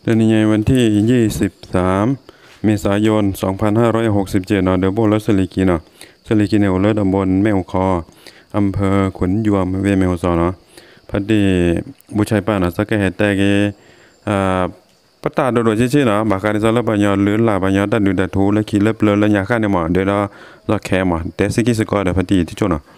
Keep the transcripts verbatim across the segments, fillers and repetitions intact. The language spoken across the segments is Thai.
เดือนนี้วันที่ยี่สิบสามเมษายนสองพันห้าร้อยหกสิบเจ็ดเนาะเดอโบและสลิกิเนาะสลิกิในอุเลตำบลแมวคออำเภอขุนยวมเวเมฮซอเนาะพอดีบุชัยป้านะสักแห่แต่เกอ่าปตาโดโดชิๆเนาะบากาดิซาลบัญญาหรือลาบัญญาดัดดูดัดทูและขีเล็บเลและยาค่าเนี่ยหมอเดี๋ยวเราเราแค่หมอแต่สิกิสกอเดพอดีที่โจเนาะ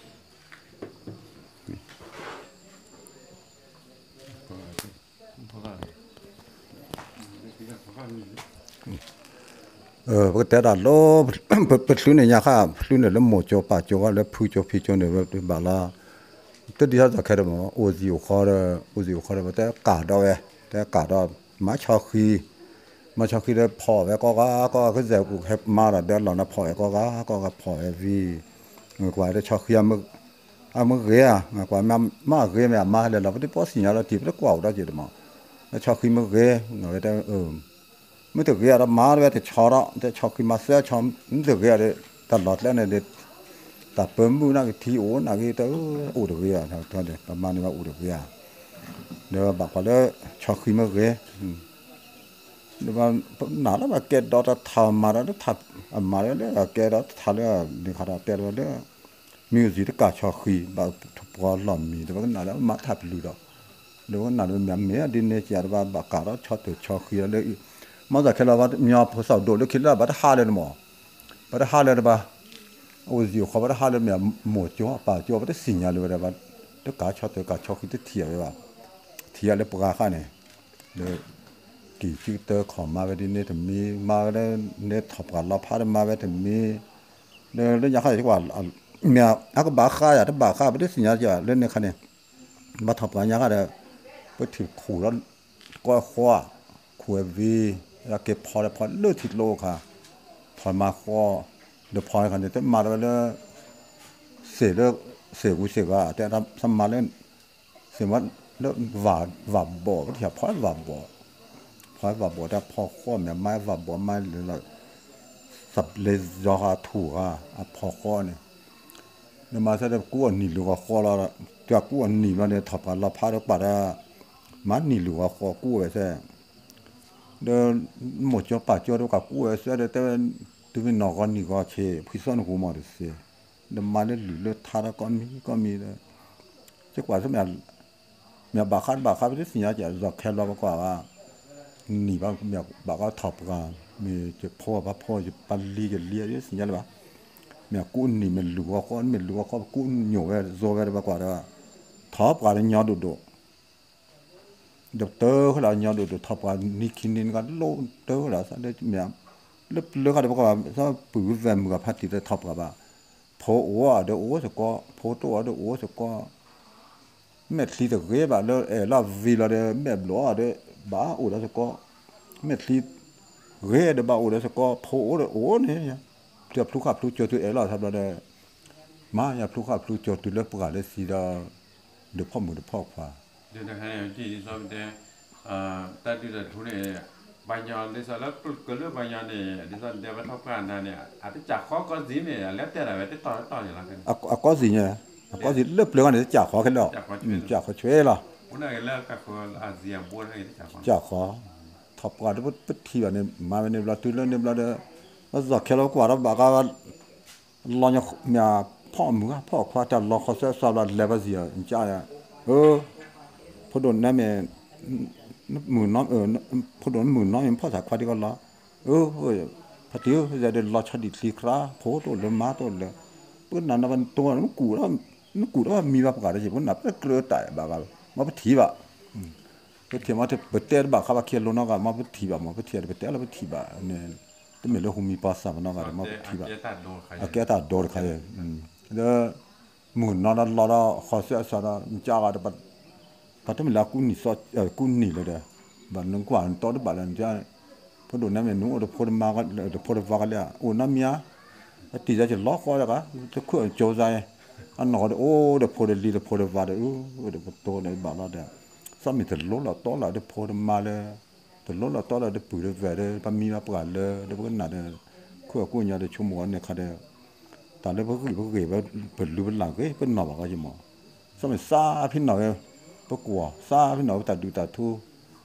เออก็แต่ละโลเปิดเปิดซื้อในยาค่าซื้อในแล้วหมดจอป่าจอว่าแล้วผู้จอพี่จอเนี่ยแบบบาลาตัวเดียวจะแค่เดมโอซิโอคอร์โอซิโอคอร์แต่กาดเอาเว้แต่กาดเอามาชอคีมาชอคีได้พอแล้วก็ก็ก็ก็จะกูแฮปมาละเดี๋ยวเรานะพอก็ก็ก็ก็พอเอวีกว่าได้ชอคีมึกอ่ะมึกเรียกว่ามามาเรียมามาแล้วเราไม่ได้พอสิ่งเราทีบแล้วกว่าได้จีดมั้งแล้วชอคีมึกเรียเราได้เออไม่ถึงเรียเรามาแล้วแต่ชอละแต่ชอคีมาเสียชอมไม่ถึงเรียเลยตลอดแล้วเนี่ย แต่เปิ่มมือนักที่โอ้นักที่เต้าอุดเรียทั้งทั้งเดียประมาณนี้ว่าอุดเรียเดี๋ยวบอกว่าเลยชอบขึ้นมาเรียเดี๋ยวมันหนาแล้วมาเกิดดอททำมาแล้วทับมาแล้วเนี่ยเกิดดอททำแล้วนี่ขนาดเกิดแล้วเนี่ยมิวสิกก็ชอบขึ้นแบบทุกปอนหล่อมีแต่ว่าหนาแล้วมาทับลูดเดี๋ยวหนาแล้วมีเมียดินเนี่ยจะว่าบักการชอบตัวชอบขึ้นแล้วมันจะแค่เราว่ามีภาษาโดดแล้วคิดแล้วบัดหาเลยมั้งบัดหาเลยบ้าโอ้ยเขาบอกว่าฮาเลมีหมดจ้าป่าจ้าว่าได้สิ่งอะไรแบบว่าเด็กกาชอบเด็กกาชอบคิดเที่ยวเลยว่าเที่ยวเลยปกาข้าเนี่ยเลยกี่ฟิลเตอร์ของมาเวดินเนี่ยถึงมีมาเวดินเนี่ยท็อปกันเราพาดมาเวถึงมีเลยเรื่องยาข้าที่ว่าเมียอาก็บาข้าอยากถ้าบาข้าไม่ได้สิ่งอะไรจะเล่นในข้าเนี่ยมาท็อปกันยาข้าเนี่ยไปถือขู่แล้วก็คว้าขู่เอวีแล้วเก็บพอแล้วพอเลือดติดโลค่ะพอมาคว้าเดี๋ยวพอกันเดี๋ยวมาแล้วเสียเลิกเสียกูเสียว่าแต่ทำทำมาเล่นเสียว่าเลิกหวาหวาบ่อก็ที่พอหวาบ่อพอหวาบ่อแต่พอข้อเนี่ยไม่หวาบ่อไม่หรือเราสับเลยยอขาถูกอ่ะพอข้อเนี่ยเดี๋ยวมาเสด็จกู้หนีหรือว่าข้อเราจะกู้หนีเราเนี่ยถับกันเราพาเราปัดอ่ะมันหนีหรือว่าข้อกู้ไปใช่เดี๋ยวหมดจอป่าจอเรากับกู้ไปใช่เดี๋ยวแต่ตัวเป็นนอกนี่ก็เช่พิษณุกูมาดิเสียเดี๋ยวมาเล่นหรือเลือดทาร์ก็มีก็มีเลยจะกว่าสมัยเมียบาคันบาคันไม่ได้สิ่งอะไรจะแค่เราบอกว่านี่บ้างเมียบาก็ท็อปกันมีจะพ่อพ่อพ่อจะปันลีจะเลี้ยได้สิ่งอะไรบ้างเมียกู้นี่มันหลัวก้อนมันหลัวก้อนกู้เหนียวเว้ยโซ่เว้ยบอกว่าเด้อท็อปกันยอดดูดูด็อกเตอร์เขาเรายอดดูดูท็อปกันนี่คินินกันโลเตอร์เราสักเดี๋ยวเมียเลือกเลือกอะไรบอกว่าถ้าปืนแวมกับพัดติดท็อปกับว่าพอโอ้เดี๋ยวโอ้สักก็พอตัวเดี๋ยวโอ้สักก็เม็ดสีตะเกียบแบบเออลาวิลาเดเม็ดหล่อเดบ้าโอ้แล้วสักก็เม็ดสีเกียบเดบ้าโอ้แล้วสักก็พอโอ้เดโอ้เนี่ยจะพลุขับพลุจอดตัวเออเราทำอะไรมาอย่าพลุขับพลุจอดตัวเลือกประกาศเลยสีดาเดี๋ยวพ่อมือเดี๋ยวพ่อฟ้าเดี๋ยวนะฮะที่ที่ชอบแต่อ่าแต่ดูแต่ทุเรศบางอย่างดิฉันแล้วก็เรื่องบางอย่างเนี่ยดิฉันเดี๋ยวไปทำการนั่นเนี่ยอาจจะจากข้อก็สิเนี่ยแล้วแต่อะไรแต่ต่อต่ออย่างไรกันอ่ะอ่ะก็สิเนี่ยอ่ะก็สิเลือกเปลือกอันนี้จากขอแค่ดอกจากขอช่วยล่ะวันนั้นก็เลิกกับคนอาเซียนบ้วนให้จากข้อจากขอท็อปกันปุ๊บปุ๊บทีวันนี้มาวันนี้เราตื่นแล้วเนี่ยเราเด้อเราจะแค่เรากว่าเราบอกว่าเราเนี่ยเนี่ยพ่อมือพ่อคว้าแต่เราเขาเสียสาวเราเลเวลเสียจริงจ้าเออพอโดนนั่นเนี่ยหมื่นน้องเออพอโดนหมื่นน้องยังพ่อสายควาที่ก็ละเออเออพอดีจะเดินรอชดิสีคราโผล่ตัวเลยมาตัวเลยเพื่อนนั้นมันตัวมันกูแล้วมันกูแล้วมีแบบประกาศอะไรพวกนั้นเป็นเกลือไตบ้ากันมาเป็นทีบะเป็นทีมาที่เปิดเตะบ้าเขาว่าเขียนลงนอกกันมาเป็นทีบะมาเป็นทีอะไรเป็นเตะแล้วเป็นทีบะเนี่ยที่เหมือนเราคงมีภาษามันนอกกันมาเป็นทีบะอาเกตาโดนใครแล้วหมื่นน้องเราเราขอเสียสละจ้ากันแบบพัฒน์มีลากุนี่สอดเออกุนี่เลยเด้อบ้านนึงกว่าตอนนี้บ้านนั้นจ้าพอโดนน้ำมันนู้นเราพอดมากันเราพอดฟังกันเลยโอ้น้ำมีอ่ะตีใจจะล็อกคอเลยกันจะคุยโจใจอันนอดโอ้เดี๋ยวพอดลีเดี๋ยวพอดว่าเดี๋ยวเดี๋ยวพอดในบ้านเราเด้อสามีถึงล้อเราต้อเราเดี๋ยวพอดมาเลยถึงล้อเราต้อเราเดี๋ยวปุ๋ยเดี๋ยวแหวนเดี๋ยวปมีมาปกันเลยเดี๋ยวพวกนั้นเด้อคุยกับกูเนี่ยเดี๋ยวชั่วโมงเนี่ยเขาเด้อตอนนี้พวกเขาพวกเขาแบบเปิดรูปเป็นหลังเอ้ยเป็นหนอบอกว่าจะมองสมัยซาพี่หน่อยปกลัวซาพี่หน่อยตัดดูตัดทูซ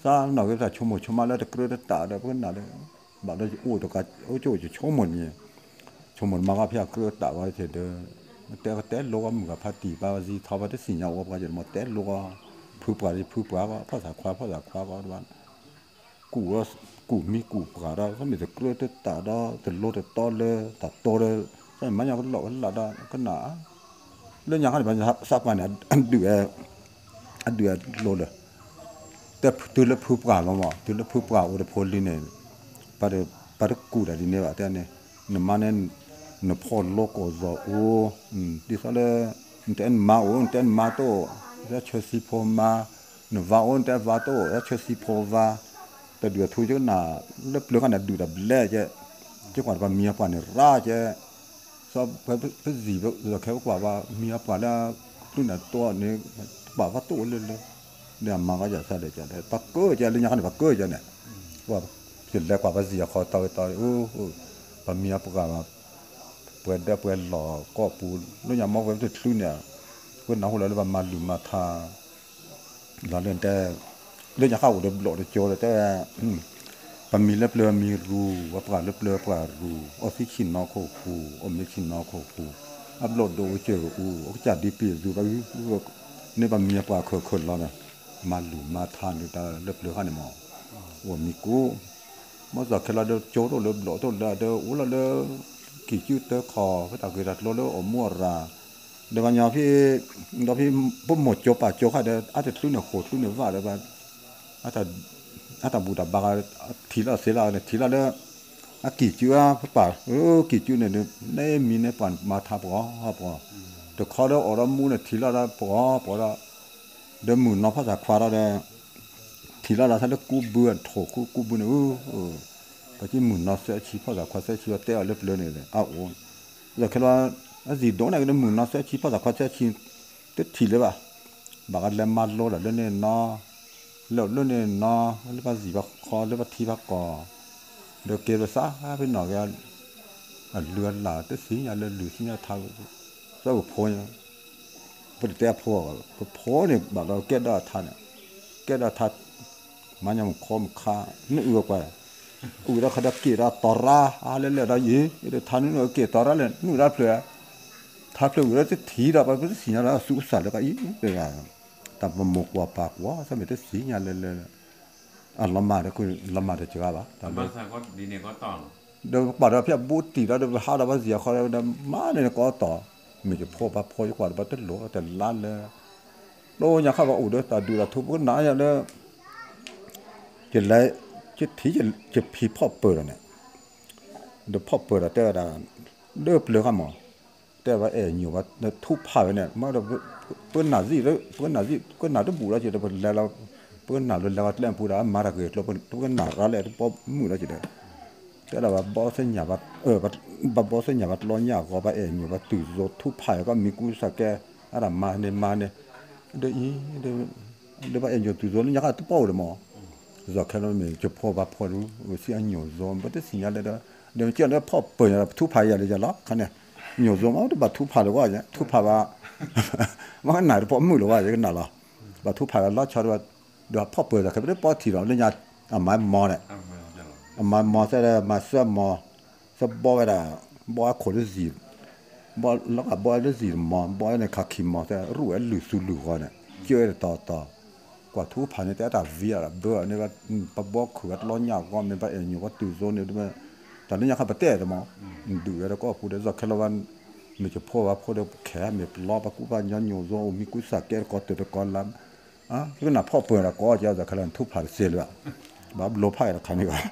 sa nó cái là chôm một chôm mà là cái đó ta đó cái nào đấy bảo nó u đó cái ô chỗ chỉ chôm một nhỉ chôm một mà cái phía cái ta cái thế đóแต่แต่โลกมันก็พัฒนาไปสิทว่าได้สิ่งอย่างว่าจะมาแต่โลกผู้ป่วยผู้ป่วยก็ภาษาควาภาษาควาก็ว่ากูว่ากูมีกูปลาได้ก็มีแต่เกลือแต่ตาได้แต่โลแต่ตอเลยแต่โตเลยใช่ไหมอย่างก็หลอกกันละได้ก็หนาเรื่องอย่างนั้นมันสักวันเนี่ยอันเดืออันเดือโลเลยแต่ตัวละผู้ปลาเราหมอตัวละผู้ปลาอุดพลิเนี่ยปะเดปะเดกูได้ดีเนี่ยว่าแต่เนี่ยน้ำมันเนี่ยนพอโลกโซโอดิสาเลนเตนมาโอนเตนมาโตจะเชสิพอมานวาโอนเตวาโตจะเชสิพอวาแต่เดือดทุยจน่ะเล็บเลือกันดูดับเล่เจจังหวัดว่ามีปานราเจสอบเพื่อสีเราแค่ว่าว่ามีปานแล้วรุ่นตัวนี้บ่าวาโตเลยเลยเนี่ยมาก็จะซะเลยจะปักเกอจะเรื่องอย่างนั้นปักเกอจะเนี่ยว่าสิแล้วกว่าว่าสิขอต่อต่อโอ้โอ้ปามีปกว่าเปิดได้เปิดหล่อก็ปูแล้วอย่างมองไปจะคลื่นเนี่ยเพื่อนน้องเราเลยว่ามาหลุมมาทาเราเล่นแต่เรื่องอย่างเข้าเดือดหล่อเดือดโจเลยแต่มันมีเล็บเรือมีรูว่าปลาเล็บเรือปลารูออสิชินนอโคคูอมไม่ชินนอโคคูอัพโหลดดูเจออูก็จัดดีปีดูไปนี่มันมีปลาเคยๆเราเนี่ยมาหลุมมาทานอยู่แต่เล็บเรือข้างในหม้อว่ามีกูเมื่อสักแค่เราเดือดโจเราเดือดหล่อตัวเดือดเดือดอูเราเดือดกี่ชื่อเตอคอก็ตะเกียบโลโลอมัวราเดี๋ยววันยาพี่เราพี่ปุ่มหมดโจป่าโจค่ะเดี๋ยวอาจจะทุ่นเนี่ยโคทุ่นเนี่ยว่าเดี๋ยวอาจจะอาจจะบูดาบางทีละเสียละเนี่ยทีละเนี่ยอากี่ชื่ออ่ะป่าเออกี่ชื่อเนี่ยเนี่ยมีเนี่ยป่านมาทับปอฮะปอเดี๋ยวเขาเดี๋ยวออกแล้วมูเนี่ยทีละละปอปอละเดี๋ยวมือน้องภาษาควาละเนี่ยทีละละถ้าเดี๋ยวกูเบื่อโถกูกูเบื่อเนี่ยเออก็ที่มือน้องเสียชีพภาษาควาเสียชีว่าเตะเล็บเลือเนี่ยอ้าวโอ้แล้วแค่ว่าอาจีโดนอะไรก็มือน้องเสียชีภาษาควาเสียชีเตะทีเลยป่ะบางอันเล่มมาโลละเรื่องเนี่ยน้อแล้วเรื่องเนี่ยน้อเรื่องภาษีบักคอเรื่องภาษีบักกอเดี๋ยวเกี่ยวกับซะเป็นหน่อยกันเรือหลาเตะสีอย่างเรือหรือสีอย่างทางแล้วก็พอยเป็นแต่พอก็พอเนี่ยแบบเราเก็ตได้ทันเก็ตได้ทันมันยังคมค่านี่เอือกไปอูเราขดับเกี่ยวต่อราอะไรเลยเราอยู่เดี๋ยวทันนี่เราเกี่ยวต่อราเลยนู่นเราเปล่าถ้าเปล่าเราจะถีเราไปเป็นสีอะไรสุสานแล้วก็อีเป็นไงแต่มันหมกว่าปากว่าสมัยจะสีอย่างเลยเลยอ่ะละมาเดี๋ยวคุณละมาเดี๋ยวจะว่าแต่ภาษาก็ดีเนี่ยก็ต่อเดี๋ยวปาเราเพียบบูตีเราเดี๋ยวหาเราว่าเสียเขาเราเดี๋ยวมาเนี่ยก็ต่อมีจะพ่อพระพ่อกว่าเราต้องหลวแต่ล้านเลยโลอย่างข้าวว่าอูเดี๋ยวแต่ดูเราทุบก็หนาอย่างเนี้ยจะไรจะที่จะจะพีพ่อเปิดเนี่ยเดี๋ยวพ่อเปิดแต่ละเลิกเลยครับหมอแต่ว่าเอ๋อยู่ว่าทุบผ่าเนี่ยเมื่อเราเปิ้ลหนาซีแล้วเปิ้ลหนาซีก็หนาต้องบูแล้วจะได้แล้วเราเปิ้ลหนาเลยแล้วเล่นปูแล้วมาตะเกียบเราเปิ้ลเปิ้ลหนาแล้วพอมือแล้วจะได้แต่เราว่าบอสเนี่ยว่าเออว่าบอสเนี่ยว่าร้อนยากกว่าเอ๋อยู่ว่าตื่นรถทุบผ่าก็มีกูสักแกอะไรมาเนี่ยมาเนี่ยเดี๋ยวอีเดี๋ยวเดี๋ยวว่าเอ๋อยู่ตื่นรถยังไงตุ๊บเป้าเลยหมอจะแค่เราไม่จะพ่อว่าพ่อรู้ว่าสิ่งเหนียวโซมไม่ได้สิ่งอะไรเด้อเดี๋ยวเจ้าเนี่ยพ่อเปิดทุบผ่าอย่างเดียวจะล็อกคันเนี่ยเหนียวโซมเอาแต่บัดทุบผ่าหรือว่าเนี่ยทุบผ่าว่ามันไหนพ่อมือหรือว่าอย่างนั้นหรอบัดทุบผ่าแล้วชอบว่าเดี๋ยวพ่อเปิดแต่เขาไม่ได้ป้อทีเราเนี่ยอ่ะไม้มอเนี่ยอ่ะไม้มอใช่ไหมมาเสื้อมอสบอยได้บอยขนสีบอยแล้วก็บอยด้วยสีมอบอยในขาคิมมอแต่รู้ไอ้หลุดสุดหลุดก่อนเนี่ยเกี่ยวต่อต่อกว่าทุบผ่านเนี่ยแต่แต่เวียร์เบื่อเนี่ยก็ปะบอกขวดร้อนยากก็เป็นไปเองอยู่ว่าตื่นโซนเนี่ยด้วยตอนนี้ยังขับไปเตะแต่หมอดูแล้วก็พูดได้สักแค่ละวันมีจะพ่อว่าพ่อเดี๋ยวแขนมีล้อปะกูว่าย้อนอยู่โซมีกุศลแก่ก็ตื่นก่อนล้ำอ่ะก็น่ะพ่อเปิดแล้วก็จะจะขลังทุบผ่านเสียเลยแบบโลภะอะไรคันนี้ก็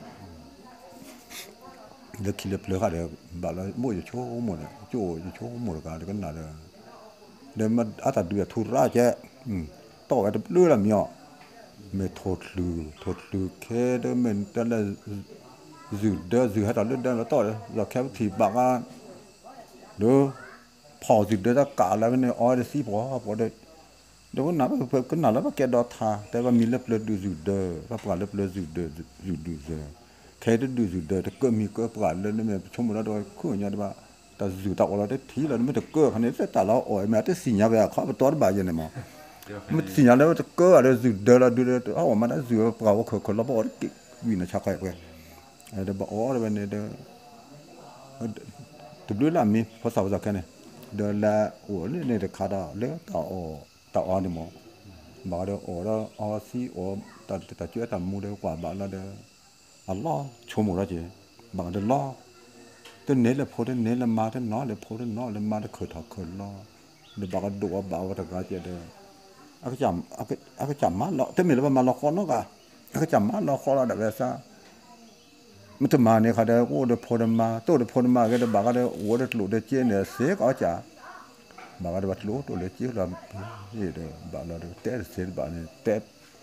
เดี๋ยวคิดเปลือกอะไรแบบเราโม่จะโชว์หมดโจ้จะโชว์หมดกันเดี๋ยวก็น่าเลยเดี๋ยวมันอาจจะดูทุราเจ้ต่อไอ้เรื่องอะไรเนี่ยไม่โทษลือโทษลือแค่เดิมมันแต่ละจืดเด้อจืดให้เราเล่นเดินแล้วต่อเลยเราแค่ถีบบังอ่ะเด้อพอจืดเด้อจะกะแล้วเนี่ยอ๋อเดี๋ยวสิพอพอเด้อเดี๋ยวก็หนาเพิ่มก็หนาแล้วก็แกดอทาแต่ว่ามีเล็บเลือดดูจืดเด้อก็ปลาเล็บเลือดจืดเด้อจืดดูเด้อแค่ได้ดูจืดเด้อแต่ก็มีก็ปลาเลือดนี่มันชมแล้วโดยคู่อย่างนี้ว่าแต่จืดตักเราได้ทีแล้วไม่ได้เกิดขนาดนี้แต่เราอ่อยแม้แต่สิ่งอย่างแบบเขาไปต้อนบ่ายยังไงมั้งมันสิ่งอะไรว่าจะเกิดอะไรสื่อเดินละดูเลยเอามันนั่นสื่อเราก็เคยคนเราบอกว่าวินาชักใครไปเดี๋ยวบอกอ๋อเดี๋ยวเนี่ยเดี๋ยวตุบล้ละมีภาษาจากแค่เนี่ยเดี๋ยวละโอ้เนี่ยเนี่ยเดี๋ยวขาดเลยต่ออ๋อต่ออ๋อนี่มั้งบอกเดี๋ยวอ๋อแล้วอ๋อสิอ๋อแต่แต่ช่วยแต่มูเดี๋ยวกว่าบ้านละเดี๋ยวอัลลอฮ์ชมหมดแล้วจีบอกเดี๋ยวล้อตัวเนี้ยเลยพอตัวเนี้ยเลยมาตัวน้อเลยพอตัวน้อเลยมาเดี๋ยวเคยถอดเคยล้อเดี๋ยวบอกดูว่าบ่าวว่าตะการเจเดี๋ยวaku jam aku aku jam malah tapi lepas malah kono ka aku jam malah kono dah biasa macam mana kada aku udah pernah ma tu udah pernah ma kada baga ada udah telur dah cie ni sek aja baga ada telur tu dah cie lah ni dah baga ada teh sek baga ni teh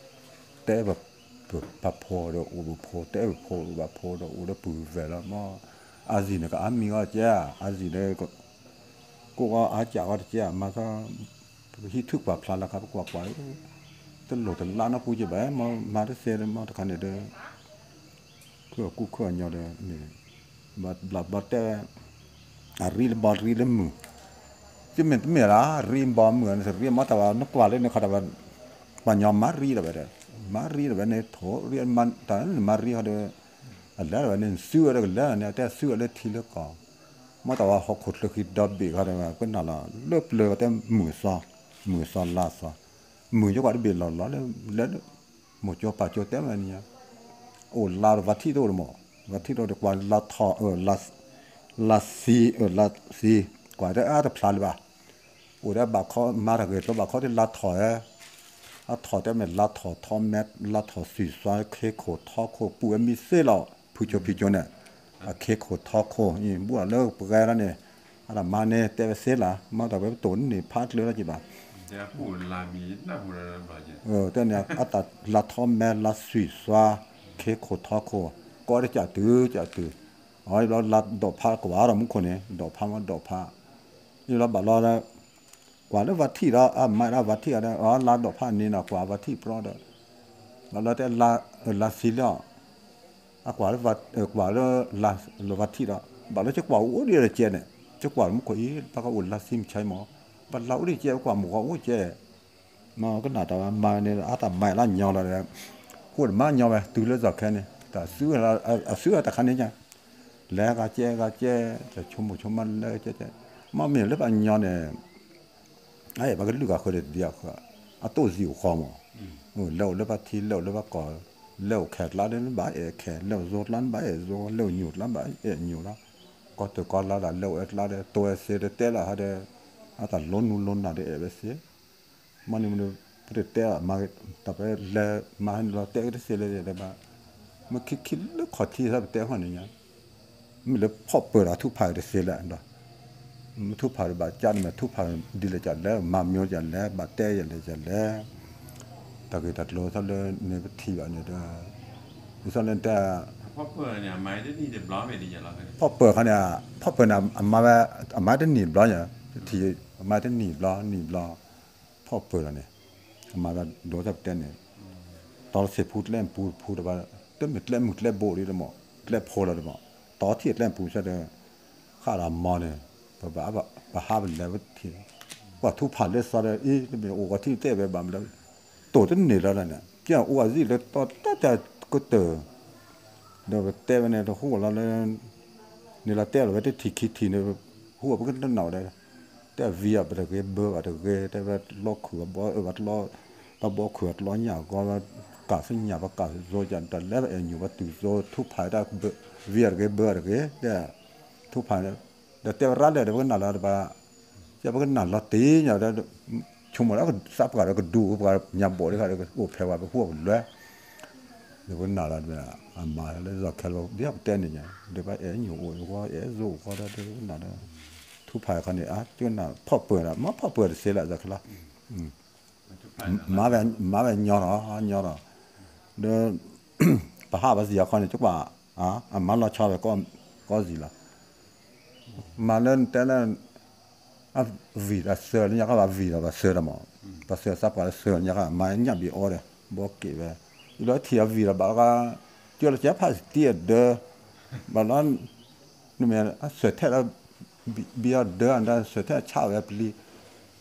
tehแบบแบบพอเด้ออุพอเตะพอแบบพอเด้ออุเด้อปือเวลามาอาจีเนี่ยก็อามีก็เจ้าอาจีเนี่ยก็กูก็อาจ่าก็เจ้ามาก็ฮิทุกแบบพลาดแล้วครับกว่าไปตลอดตลอดนะพูดจะแบบมามาได้เสียมาตะคันเด้อคือกูคืออันยอดนี่บัดบัดบัดแต่อารีลบอลรีลมือจะเหมือนเมื่อละรีบอลเหมือนสิรีมาแต่ว่านักว่าเล่นในคาราบันปัญญามารีแล้วแบบมารีแล้วเนี่ยโถเรียนมันแต่มารีเขาเด้ออะไรแบบนี้ซื้ออะไรกันแล้วเนี่ยแต่ซื้ออะไรทีละก่อนมาแต่ว่าเขาขุดเลยคือดับบีเขาเด้อก็นั่นละเลิกเลยแต่มือซ้อมือซ้อลาซ้อมือจะว่าได้เบียดหล่อแล้วแล้วหมดจ่อป่าจ่อเต็มอะไรเนี่ยโอ้ลาวัดที่โตหรือหมอวัดที่โตเด็กว่าลาทอเออลาลาซีเออลาซีกว่าได้อาจจะพลาดป่ะโอ้ได้บาเขามาถ้าเกิดแล้วบาเขาได้ลาถอยลาถอยแต่ไม่ลาถอทอมแมทลาถอสีซ้ายเคโคทอโคปูเอมีเซ่หล่อผู้ชมผู้ชมเนี่ยเคโคทอโคนี่บัวเลิกปกติแล้วเนี่ยอะไรมาเนี่ยแต่เซ่ละมาแต่แบบตุนนี่พาดเลยแล้วจีบ่าเดี๋ยวพูดลามีน่าพูดอะไรบ้างจีเออแต่เนี่ยอัตลาทอมแมทลาสีซ้ายเคโคทอโคก็ได้จะตื้อจะตื้ออ๋อเราลาดอกผ้ากว่าเรามุขคนเนี่ยดอกผ้ามันดอกผ้านี่เราบอกเราแล้วกว่าแล้ววัดที่เราอ่ะไม่เราวัดที่อะไรอ๋อลาดอกผ้านี่นะกว่าวัดที่เพราะเด้อเราเราแต่ลาเออลาสีแล้วอ่ะกว่าแล้ววัดเออกว่าแล้วลาเราวัดที่เราบอกแล้วจะกว่าโอ้เดียวเจเนี่ยจะกว่ามุขคนนี้ปากก็อุ่นลาซิมใช้หมอบัดเราได้เจกว่าหมูเขาโอ้เจมาก็น่าแต่ว่ามาเนี่ยอาตมาละยอแล้วเนี่ยพูดมายอไปตื่นแล้วจะแค่นี้แต่ซื้อเราซื้อแต่คันนี้จ้ะแล้วก็เจก็เจจะชมชมมันเลยเจเจมาเมียแล้วอันยอเนี่ยไอ้บางทีลูกก็เคยเดียวก็อ่ะตู้สิวคอมเออแล้วแล้วบางทีแล้วแล้วบางก่อแล้วแขกล้านนั้นบ่ายแขกแล้วโซดล้านบ่ายโซแล้วหยุดล้านบ่ายเอ็หยุดแล้วก็ตัวก่อนล้านแล้วเอ็ดล้านตัวเสียเตะละฮะเดอ่ะแต่ล้นนู่นล้นน่ะเดเอเวเสียมันนี่มันเตะมาแต่ไปแล้วมาเราเตะก็เสียเลยเดี๋ยวมามันคิดคิดแล้วขอที่ถ้าเตะหัวนี่เนี่ยมันเลยพอเปิดอ่ะทุกภายได้เสียแล้วเนาะมันทุกภายบาดจันมันทุกภายดีเลยจันแล้วมาเมียวจันแล้วบาดเตะจันเลยจันแล้วแต่ก็ตัดโลทั้งเลยในที่แบบนี้ด้วยดิฉันเล่นแต่พ่อเปิดเนี่ยไม่ได้นี่เดือดร้อนไม่ดีอย่างไรพอเปิดเขาเนี่ยพอเปิดอ่ะมาแบบมาได้หนีบล้อเนี่ยที่มาได้หนีบล้อหนีบล้อพอเปิดเนี่ยมาแบบโดนจับเต้นเนี่ยตอนเสียพูดเล่นพูดพูดแบบเต้นเหมือนเล่นหมุดเล่นโบดีเลยมั้งเล่นโพลเลยมั้งต่อที่เล่นพูดใช่ไหมข้ารามาเนี่ยแบบแบบแบบหาเป็นแล้วที่ว่าทุกผ่านเล่นซะเลยอีนี่เป็นโอ้ก็ที่เต้ไปบ้างแล้วตัวเต้นหนีแล้วเนี่ยเจ้าอ้วนสิเลยตอนตั้งแต่ก็เตอเดี๋ยวเต้ไปเนี่ยเราหัวเราเลยนี่เราเต้เราไปที่ทีคิดทีเนี่ยหัวมันก็ต้องหนาวได้แต่เวียบแต่เกเบอร์แต่เกแต่ว่าล็อกขวบบ่เออว่าล็อกเราบ่ขวดล้อหยาก็ว่ากะสิหยาบ่กะโซจันแต่แล้วเองอยู่ว่าตุโซทุกภายได้เวียเกเบอร์เกแต่ทุกภายเดี๋ยวเต้รัดเลยเดี๋ยวก็นั่นละบ่จะบ่ก็นั่นละตีเนี่ยเดี๋ยวชุมแล้วก็ซับก็ก็ดูก็ยามบ่ได้ก็โอ้แพ้ว่าไปหัวเลยเดี๋ยวก็นั่นละบ่อามาแล้วจะแค่ว่าเดี๋ยวเต้นเนี่ยเดี๋ยวไปเอ๋อยู่โอ้ว่าเอ๋โซก็ได้เดี๋ยวนั่นละทุกภายคนนี้อ่ะจนน่ะพ่อเปิดอ่ะมาพ่อเปิดเสียแล้วจักละอืมมาแบบมาแบบยอเนาะยอเนาะเด้อปะหาภาษีคนนี้จักว่าอ่ะมาเราชอบก็ก็สิล่ะมาเล่นแต่ละอ่ะวีละเสือเนี่ยก็ว่าวีละว่าเสือละมั้งภาษาซับก็เสือเนี่ยก็มาเนี่ยบีออเด้บ่เก็บอีแล้วที่วีละบ่ก็เจอแล้วจะพาเตียเด้อบ่นั้นนี่แม่เสือแท้แล้วเบียเดินได้เสร็จแท้เช้าแบบนี้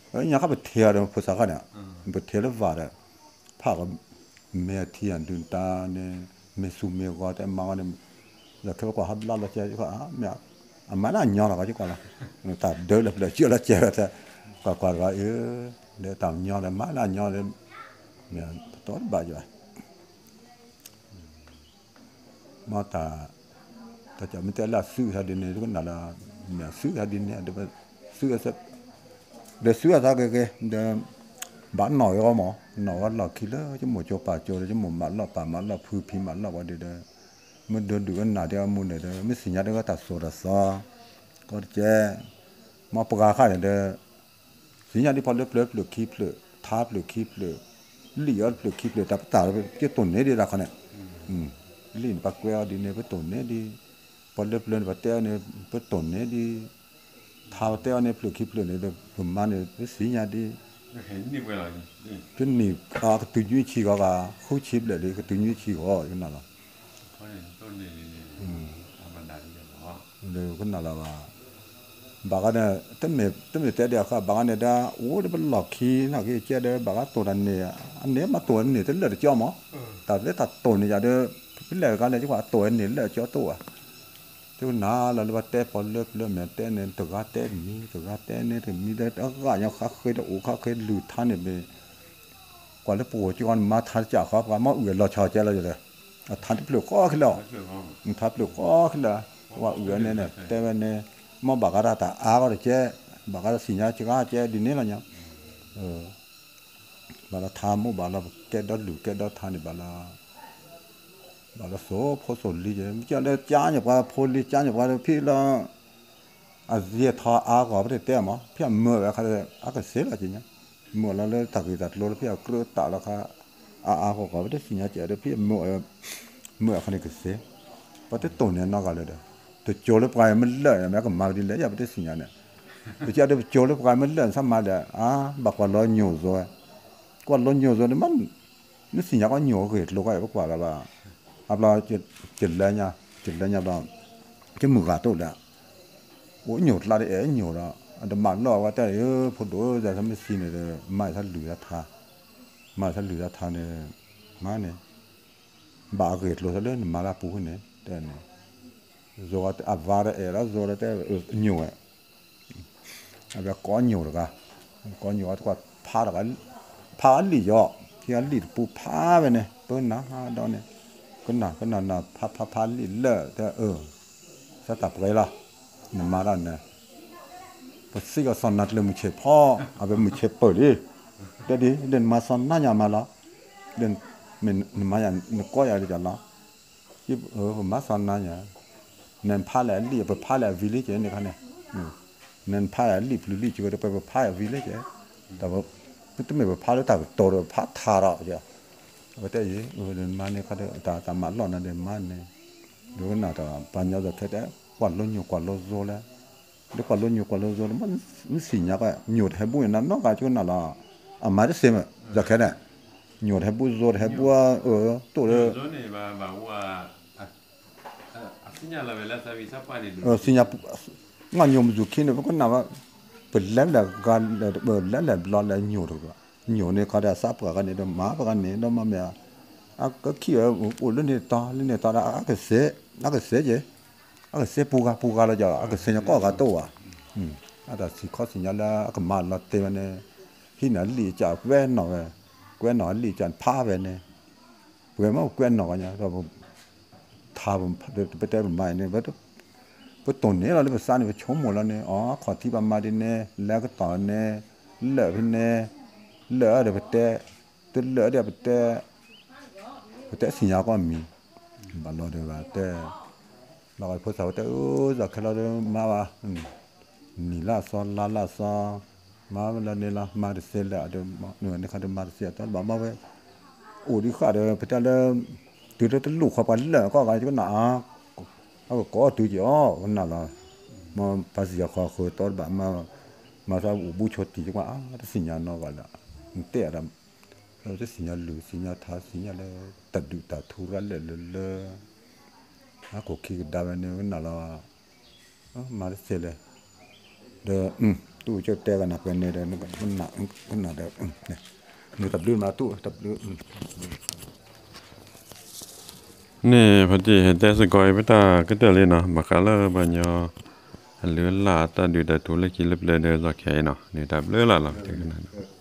เอ้ยยังเขาไปเที่ยวเลยภาษาเขาเนี่ยไปเที่ยวแล้วว่าเลยภาคเมียเที่ยนดึงตาเนี่ยเมซูเมียก็แต่มาเนี่ยแล้วเขาก็ฮับลาละเจ้าก็อ่ะเมียอ่ะมาแล้วย้อนก็จะก่อนละแต่เดินเลยเชื่อละเจ้าแต่ก็ก็ว่าเออเดี๋ยวตามย้อนเลยมาแล้วย้อนเลยเนี่ยตัวบ้าอยู่มาตาถ้าจะไม่แต่ละซื้อหาดินเนี่ยก็นั่นละเนี่ยซื้อหาดินเนี่ยเดี๋ยวซื้อสักเดี๋ยวซื้อสักเก๋ๆเดี๋ยวบ้านหน่อยก็หมอหน่อยก็หลอกคิดแล้วจะหมดโจป่าโจเลยจะหมดมันหลอกป่ามันหลอกพื้นพิมันหลอกว่าเดี๋ยวมันเดินดูกันหนาเดียวมุนเดี๋ยวไม่สิ่งนี้ก็ตัดโซดาซอก็เจ๊มาปกาข้าเดี๋ยวสิ่งนี้พอเลือกเลือกหรือคีบหรือทับหรือคีบหรือเหลี่ยหรือคีบหรือแต่ตาเราเจ้าตุ่นเนี่ยดีละคนเนี่ยอืมลิ้นปากแววดีเนี่ยไปตุ่นเนี่ยดีพอเลือกเลือกว่าเต้เนี่ยไปตุ่นเนี่ยดีท้าเต้เนี่ยหรือคีบหรือเนี่ยผมมาเนี่ยไปสิ่งนี้ดีเห็นนี่เวลานี่ cái này à cái tự nhiên chỉ có cả khu chip lại đi cái tự nhiên chỉ có cái nào là เขาเห็นต้นนี่ธรรมดาที่จะบอกเลยcái nào là bà cái này tấm này tấm này té đeo cả bà cái này đã ủa nó bên lọc khí nào cái chơi đấy bà cái tổ này này anh nếu mà tổ này tức là để cho mà tại vì thật tổ này giờ đây cái này cái này chứ quả tổ này là cho tổ à chứ nào là nó té bỏ lớp lớp mẹ té nên từ cái té mi từ cái té nên thì mi đấy đó cái nhau khác khơi đó ủ khác khơi lử than này vềก่อนแล้วปู่จีวันมาทันจากเขาว่ามาเอือรอชอเจ้าเราอยู่เลยทันที่ปลุกก็ขึ้นแล้วทันปลุกก็ขึ้นแล้วว่าเอือเนี่ยเนี่ยแต่วันนี้มาบักอะไรแต่อาก็เลยเจ้บักอะไรสิ่งนี้จีก็เจ้ดินนี่ละเนี่ยเออบาลาทามุบาลาแกดอหรือแกดอทานี่บาลาบาลาโซ่พอสนลีเจ้ไม่เจ้าเลยจ้าอย่างว่าพอลีจ้าอย่างว่าพี่ละอาเซียทออาก็ไม่ได้เต้มั้งพี่เมื่อเขาเลยอาก็เสียละจริงเนี่ยหมดแล้วเลยตักอีตัดโลแล้วพี่เอาเกลือตาแล้วค่ะอาอาเขาก็ไม่ได้สิ่งนี้เจ้าเดี๋ยวพี่เมื่อเมื่อเขาเนี่ยก็เสียเพราะที่ตัวเนี่ยนอกกันเลยเด้อตัวโจรไปมันเลื่อนแม้ก็มาดีเลยอย่าไปได้สิ่งนี้เนี่ยตัวเจ้าเดี๋ยวโจรไปมันเลื่อนซ้ำมาเด้ออ่าบักว่าร้อยหนูซอยกว่าร้อยหนูซอยเนี่ยมันนี่สิ่งนี้ก็หนูเกิดโลกไอ้พวกว่าละว่าอับเราจุดจุดแล้วเนี่ยจุดแล้วเนี่ยเราจะมือกาตัวแล้วโอ้หนูลาได้เอ๋หนูละอันเดมันรอว่าแต่เออพอดูจะทำให้ซีเนี่ยไม่ทันเหลือท่าไม่ทันเหลือท่าเนี่ยมาเนี่ยบาเกิดโลทะเลนมาลาปูเนี่ยแต่เนี่ยโซกัตอวาร์เอร่าโซกัตเออหนูอ่ะเอาแบบก้อนหนูหรอกะก้อนหนูก็กว่าพาหรอกพาลีจ่อที่อันลีปูพาไปเนี่ยเปิ้ลนะฮะดอนเนี่ยก็น่ะก็น่ะน่ะพาพาพาลีเลอะแต่เออสตับไรล่ะเนี่ยมาแล้วเนี่ยพอสิก็สอนนัดเลยมุเชพ่อเอาไปมุเชเปิดดิเดี๋ยวดิเดินมาสอนน่าอย่ามาละเดินมันมาอย่างนึกก็อย่าเลยจ้ะละที่เออผมมาสอนน่าอย่าเนี่ยพาแหล่ลีไปพาแหล่วิลเลจเนี่ยค่ะเนี่ยเนี่ยพาแหล่ลีวิลเลจก็ไปไปพาแหล่วิลเลจแต่ว่าไม่ต้องไปพาแล้วแต่โตแล้วพาทาระจ้ะว่าแต่ยี่เออเดินมาเนี่ยเขาเดินตาตามาหล่อนั่นเดินมาเนี่ยดูกันหน้าตาปัญญาจะแท้ๆกว่าล้นอยู่กว่าล้นโซแล้วเดี๋ยวกว่าล้นอยู่กว่าล้นโซแล้วมันมันสิ่งนี้ก็หยุดให้บุญนั่นนอกจากจุดนั่นละอ่ะมาได้เสมอจะแค่เนี่ยหยุดให้บุญโซให้บุญเออตัวเลยโซนี่มาบอกว่าอ่ะสิ่งนี้เราเวลาสวิสัปานี่เออสิ่งนี้งานยมจุกินเนี่ยพวกนั้นว่าเป็นแล้วแต่การเปิดแล้วแต่รอแล้วหยุดตัวหยุดเนี่ยเขาได้ทราบกันเนี่ยมาปกันเนี่ยแล้วมาเมียอ่ะก็ขี้เออโอ้เรื่องนี้ต่อเรื่องนี้ต่อแล้วอ่ะก็เสียอ่ะก็เสียเจ้อ่ะก็เสียปูกาปูกาแล้วจ้ะอ่ะก็เสียก็ก็ตัวอ่ะอืมอ่ะแต่สิ่งข้อสิ่งนี้แล้วอ่ะก็มาแล้วเต็มเนี่ยที่นั่นลีจากแว่นหน่อยแว่นหน่อยลีจากผ้าแว่นเนี่ยแว่นมาแว่นหน่อยเนี่ยเราทาผมไปแต่ผมไม่เนี่ยว่าพอตัวนี้เราเลยภาษาเนี่ยชมหมดแล้วเนี่ยอ๋อขอที่ประมาณนี้เนี่ยแล้วก็ต่อเนี่ยเหลือพี่เนี่ยเหลือเดี๋ยวไปแต่ตัวเหลือเดี๋ยวไปแต่ไปแต่สิ่งนี้ก็มีบางเราเดี๋ยวไปแต่เราไปพูดสาวแต่โอ้จากแค่เราเดี๋ยวมาว่านี่ละซ้อนละละซ้อนมาเวลาเนี่ยละมาเสียแล้วเดี๋ยวเหนื่อยเนี่ยเขาเดี๋ยวมาเสียตอนบอกมาไว้โอ้ดีข้าเดี๋ยวไปแต่เดี๋ยวตื่นแต่ลูกเขาไปเลยก็อะไรก็หนาเขาก็ก่อตื่นจ่อวันนั้นละมาภาษาเขาเคยตอนแบบมามาซาอุบุชติจังว่าอ่ะสิ่งนี้นอกกันละเตะเราเราจะสิ่งนี้หรือสิ่งนี้ท่าสิ่งนี้เลยตัดดูตัดทุระเลยเลยเลยฮะก็คิดดาวเนี่ยวันนั้นละมาเสียเลยเดี๋ยวอืมตู้เจ้าแต่กันหนักเป็นเนี่ยเด้อมันหนักมันหนักเด้อเนี่ยมือตับลื่นมาตู้ตับลื่นนี่พอดีเห็นแต่สกอยไปตาก็เตเลยเนาะบักกะเลอบัญญอเหลือลาตาดูแต่ตัวเล็กกินเล็บเลยเด้อสักแค่เนาะนี่ดับเลือละหรอกถึงนั้น